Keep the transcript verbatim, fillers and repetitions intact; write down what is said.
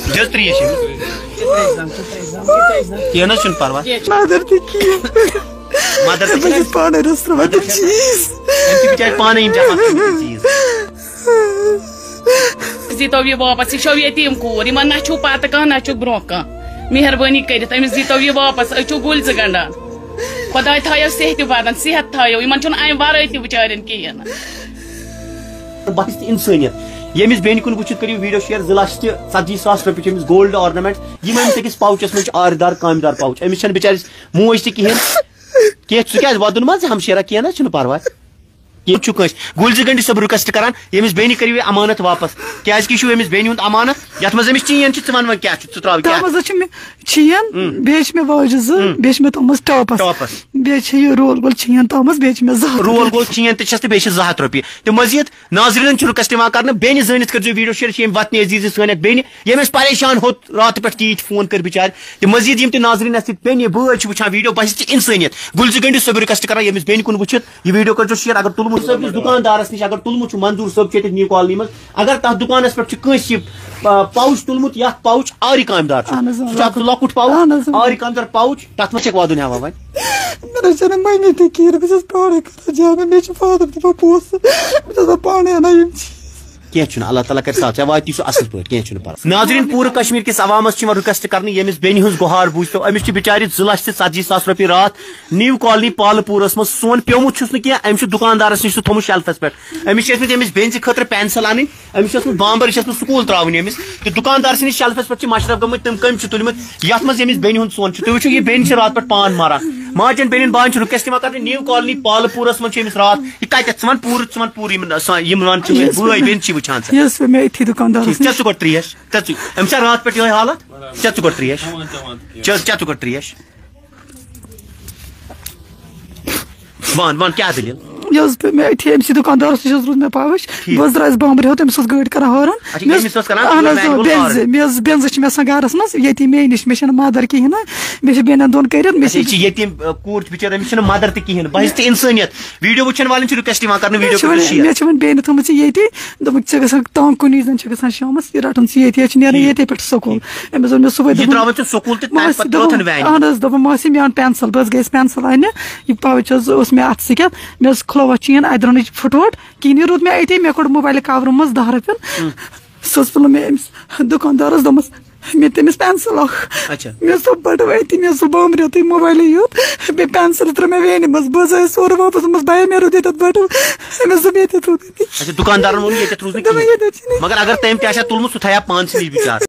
جس تریش کیا نا چھن پرواہ مدر تھی کی مدر تھی بس پانے رستر میں چیز انتی بچار پانے ہی جمع چیز زیتو یہ واپس یہ یتیم کور یمن نہ چھو پتہ کانٛہہ نہ چھو برونٛہہ کانٛہہ مہربٲنی کٔرِتھ أمِس دیٖتو یہ واپس أسۍ چھو گُلۍ زٕ گنڈان خۄداے تھایو صحتہِ بدن صحت تھایو یمن چھُنہٕ امہِ ورٲے تہِ بِچارٮ۪ن کِہیٖنۍ نہٕ بس انسانیت یمس بین کن وچھت کریو ویڈیو شیئر زٕ لچھ تہِ ژتجی ساس رۄپیہِ چھِ أمِس گولڈ آرنامنٹ یم أمِس أکِس پاوچس منٛز چھِ آرِدار کامدار پاوچ أمِس چھنہٕ بِچٲرِس موج تہِ کِہیٖنۍ کینٛہہ ژٕ کیٛازِ ودُن ما ژٕ ہمشیرا کینٛہہ نہ چھُنہٕ پرواے یہ کٲنٛسہِ گُلۍ زٕ گنڈِ صٲب رِکویسٹ کران ییٚمِس بیٚنہِ کٔرِو یہِ امانت واپس کیٛازِ کہِ یہِ چھُ أمِس بیٚنہِ ہُنٛد امانت یتھ منٛز أمِس چین چھِ ژٕ ون وۄنۍ کیٛاہ چھُ ژٕ تراو تتھ منٛز چھِ مےٚ چین بیٚیہِ چھِ مےٚ واجہِ زٕ بیٚیہِ چھِ مےٚ تھومُت ٹاپس ٹاپس بیٚیہِ چھِ یہِ رول گول چین تھٲومٕژ بیٚیہِ چھِ مےٚ زٕ ہتھ رول گول چین تہِ چھس تہٕ بیٚیہِ چھِ زٕ ہتھ رۄپیہِ تہٕ مزیٖد ناظریٖنن چھُ رِکویسٹ یِوان کرنہٕ بیٚنہِ زٲنِتھ کٔرزیٚو ویڈیو شیئر چھِ ییٚمہِ وطنہِ عزیٖز سٲنۍ اکھ بیٚنہِ ییٚمۍ أسۍ پریشان ہوٚت راتہٕ پٮ۪ٹھ تیٖتۍ فون کٔرۍ بِچارِ تہٕ مزیٖد یِم تہِ ناظریٖن اَسہِ سۭتۍ بیٚنہِ بٲے چھِ وٕچھان ویڈیو باسہِ ژٕ انسٲنیت گُلۍ زٕ گنڈِ صٲب رِکویسٹ کران ییٚمِس بیٚنہِ کُن وٕچھِتھ یہِ ویڈیو کٔرزیٚو شیئر اگر تُلمُت صٲبنِس دُکاندارس نِش اگر تُلمُت چھُ منظوٗر صٲب چھُ ییٚتٮ۪تھ نیو کالنی منٛز اگر تتھ دُکانس پٮ۪ٹھ چھُ کٲنٛسہِ یہِ پاوُچ تُلمُت یتھ پاوُچ آرِ کامہِ دار چھُ سُہ چھُ اکھ لۄکُٹ پاوُچ آرِ کامہِ دار پاوُچ تتھ منٛز چھکھ وادُن ہٮ۪وان وۄنۍ مےٚ چھنہٕ مٔمی تہِ کِہیٖنۍ بہٕ چھس پانے کران جاب مےٚ چھُ فادر دِوان پونٛسہٕ بہٕ چھس پانے انان یِم چیٖز کینٛہہ چھُنہٕ اللہ تعالیٰ کرِ ساتھ ژےٚ واتی سُہ اصل پٲٹھۍ کینٛہہ چھُنہٕ پرواے ناظریٖن پوٗرٕ کشمیٖر کِس عوامس چھِ یِوان رِکویسٹ کرنہٕ ییٚمِس بیٚنہِ ہٕنٛز گُہار بوٗزتو أمِس چھِ بِچارِ زٕ لچھ تہٕ ژتجی ساس رۄپیہِ راتھ نیو کالنی پالہٕ پوٗرس منٛز سون پیومُت چھُس نہٕ کینٛہہ أمِس چھُ دُکاندارس نِش سُہ تھوٚمُت شیلفس پٮ۪ٹھ أمِس چھِ ٲسمٕتۍ أمِس بیٚنزِ خٲطرٕ پینسل انٕنۍ أمِس چھِ ٲسمٕژ بامبر یہِ چھِ ٲسمٕژ سکوٗل تراوٕنۍ أمِس تہٕ دُکاندار سٕنٛدِس شیلفس پٮ۪ٹھ چھِ مشرف گٔمٕتۍ تِم کٔمۍ چھِ تُلمٕتۍ یتھ منٛز ییٚمِس بیٚنہِ ہُنٛد سون چھُ تُہۍ وٕچھِو یہِ بیٚنہِ چھِ راتہٕ پٮ۪ٹھ پان ماران ماجٮ۪ن بیٚنٮ۪ن باین چھُ رِکویسٹ یِوان کرنہٕ نیو کالنی پالہٕ پوٗرس منٛز چھِ أمِس راتھ یہِ کتٮ۪تھ ژٕ ون پوٗرٕ ژٕ ون پوٗرٕ یِم یِم ون چھِ بٲے بیٚنہِ چھِ وٕچھان ژٕ یۄس مےٚ أتھی دُکاندارس ژےٚ ژٕ گۄڈٕ تریش ژےٚ ژٕ أمِس چھا راتھ پٮ۪ٹھ یِہوے حالت ژےٚ ژٕ گۄڈٕ تریش چل ژےٚ ژٕ گۄڈٕ تریش ون ون کیٛاہ دٔلیٖل یۄس بہٕ مےٚ أتھی أمسٕے دُکاندارس نِش حظ روٗز مےٚ پاوٕچ بہٕ حظ درٛایس بامبرِ ہیوٚت أمِس اوس گٲڑۍ کران ہارن اہن حظ بینزِ مےٚ ٲس بینزٕ چھِ مےٚ آسان گرس منٛز ییٚتی مے نِش مےٚ چھنہٕ مدر کِہیٖنۍ نہٕ مےٚ چھِ بیٚنٮ۪ن دۄن کٔرِتھ مےٚ چھِ یتیٖم کوٗر چھِ بِچٲر أمِس چھنہٕ مدر تہِ کِہیٖنۍ باسہِ تہِ انسٲنیت ویڈیو وٕچھن والٮ۪ن چھِ رِکویسٹ یِوان کرنہٕ ویڈیو مےٚ چھِ وۄنۍ بیٚنہِ تھٲومٕژ یہِ ییٚتی دوٚپُکھ ژےٚ گژھان تنٛگ کُنی زَن چھِ گژھان شامس یہِ رٹُن ژٕ ییٚتی حظ چھِ نیران ییٚتے پٮ۪ٹھ سکوٗل أمِس ووٚن مےٚ صُبحٲے دوٚپُن اہن حظ دوٚپُن ماسی مےٚ اَن پینسل بہٕ حظ گٔیس پینسل اننہِ یہِ پاوُچ حظ اوس مےٚ اتھٕ سۭتۍ مےٚ حظ کھُلوو اَتھ چین اَتہِ درٛاو نہٕ پھٕٹووٹ کِہیٖنۍ یہِ روٗد مےٚ أتی مےٚ کوٚڑ موبایل کورٕ منٛز دہ رۄپین سُہ حظ تُل مےٚ أمِس دُکاندارس دوٚپمس مےٚ تٔمِس پینسل اکھ مےٚ اوس سُہ بڑٕ أتی مےٚ سُہ بامبریوتٕے موبایلٕے یوت بیٚیہِ پینسل ترٲو مےٚ وینہِ منٛز بہٕ حظ آیس سورٕ واپس دوٚپمس بیا مےٚ روٗد ییٚتٮ۪تھ بٹوٕ أمِس دوٚپ ییٚتٮ۪تھ روٗد دُکاندارن ووٚن ییٚتٮ۪تھ روٗز نہٕ کِہیٖنۍ مگر اگر تٔمۍ تہِ آسہِ ہا تُلمُت سُہ تھایا پانسٕے نِش بِچار